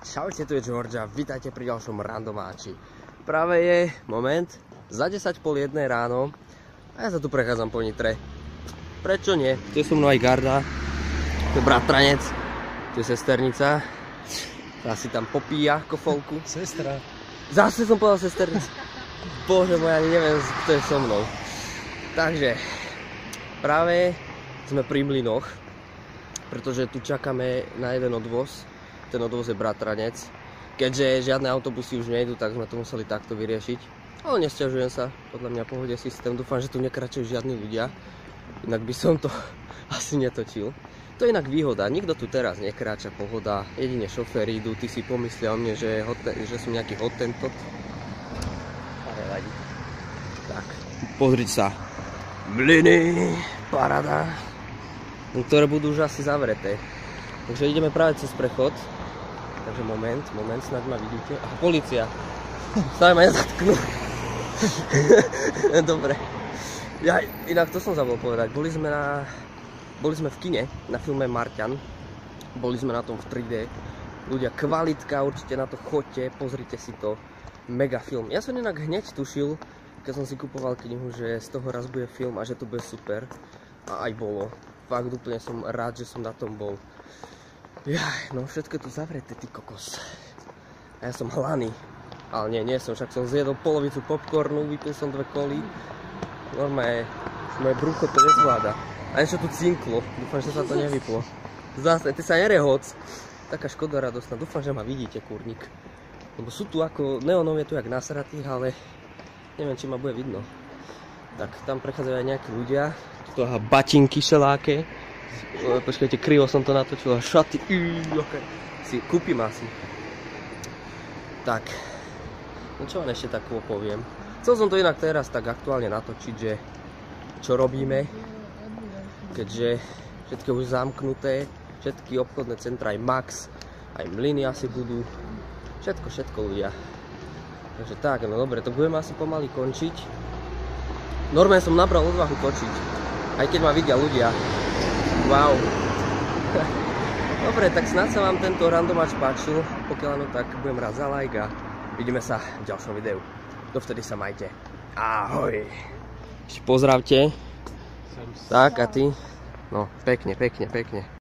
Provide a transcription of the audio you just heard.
Čaute, tu je George a vítajte pri ďalšom randomáči. Práve je moment za 10:30 ráno a ja sa tu prechádzam po Nitre. Prečo nie? Tu je so mnou aj Garda, tu je bratranec, tu je sesternica. Tá si tam popíja kofolku. Sestra. Zase som povedal sesternica. Bože môj, ani neviem, kto je so mnou. Takže, práve sme pri mlynoch, pretože tu čakáme na jeden odvoz. Ten odvoz je bratranec. Keďže žiadne autobusy už nejdu, tak sme to museli takto vyriešiť. Ale nesťažujem sa, podľa mňa pohode systém. Dúfam, že tu nekračujú žiadni ľudia. Inak by som to asi netočil. To je inak výhoda, nikto tu teraz nekráča, pohoda. Jedine šoféry idú, ty si pomyslia o mne, že som nejaký hotentot. Ale vadí. Tak, pozriť sa. Mlyny, paráda. Ktoré budú už asi zavreté. Takže ideme práve cez prechod. Takže moment, snáď ma vidíte. Aha, polícia. Stále ma nezatknú. Dobre. Ja, inak to som zabol povedať. Boli sme v kine na filme Marťan. Boli sme na tom v 3D. Ľudia, kvalitka, určite na to choďte, pozrite si to. Mega film. Ja som inak hneď tušil, keď som si kupoval knihu, že z toho raz bude film a že to bude super. A aj bolo. Fakt úplne som rád, že som na tom bol. Jaj, no všetko je tu zavreté, ty kokos. A ja som hlaný. Ale nie som, však som zjedol polovicu popcornu, vypil som 2 koly. Normálne, moje brucho to nezvláda. A niečo tu cinklo, dúfam, že sa to nevyplo. Zase, ty sa nerehoc. Taká škoda radosná, dúfam, že ma vidíte, kurník. Lebo sú tu ako, neonov je tu jak nasratých, ale neviem, či ma bude vidno. Tak, tam prechádzajú aj nejakí ľudia. Tu aha, batinky šeláke. Počkajte, krivo som to natočil. Šaty, okay. Si kúpim asi. Tak, no čo vám ešte takého poviem. Chcel som to inak teraz tak aktuálne natočiť, že čo robíme. Keďže všetko už zamknuté, všetky obchodné centra, aj Max, aj Mlyny asi budú. Všetko ľudia. Takže tak, no dobre, to budeme asi pomaly končiť. Normálne som nabral odvahu točiť, aj keď ma vidia ľudia. Wow. Dobre, tak snad sa vám tento randomáč páčil. Pokiaľ áno, tak budem rád za like a vidíme sa v ďalšom videu. Dovtedy sa majte. Ahoj. Pozdravte. Tak a ty? No, pekne.